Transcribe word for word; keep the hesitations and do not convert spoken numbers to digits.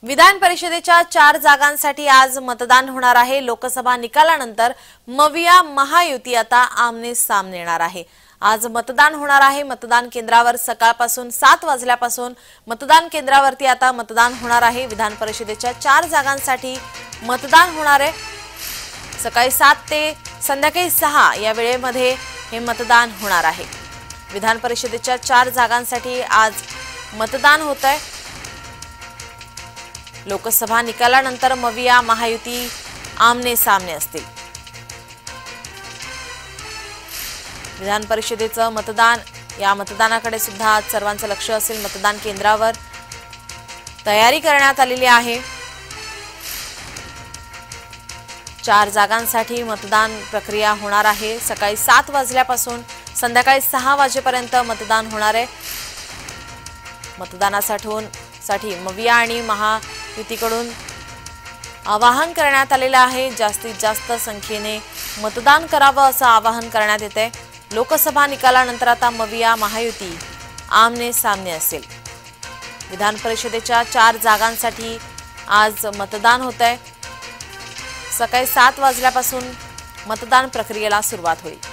विधान परिषदेच्या चार जागांसाठी आज मतदान होणार आहे। लोकसभा निकालानंतर मविया महायुती आता आमने सामने येणार आहे। आज मतदान होणार आहे। मतदान केंद्रावर सकाळपासून सात वाजल्यापासून मतदान केंद्रावरती आता मतदान होणार आहे। विधान परिषदेच्या चार जागांसाठी मतदान होणार आहे। सकाळी सात ते संध्याकाळी सहा या वेळेमध्ये हे मतदान होणार आहे। विधान परिषदेच्या चार जागांसाठी आज मतदान होत आहे। लोकसभा निकालानंतर मविया महायुती आमने सामने असतील। विधान परिषदेचं मतदान, या मतदानाकडे सुद्धा आज सर्वांचं लक्ष असेल। मतदान केंद्रावर तयारी करण्यात आलेली आहे। चार जागांसाठी मतदान प्रक्रिया होणार आहे। सकाळी सात वाजल्यापासून संध्याकाळी सहा वाजेपर्यंत मतदान होणार आहे। मतदानासाठी मविया आणि महायुतीकडून आवाहन करण्यात आलेलं आहे। जास्तीत जास्त संख्येने मतदान करावं असं आवाहन करण्यात येते। लोकसभा निकालानंतर आता मविया महायुती आमने सामने असेल। विधान परिषदेच्या चार जागांसाठी आज मतदान होत आहे। सकाळी सात वाजल्यापासून मतदान प्रक्रियेला सुरुवात होईल।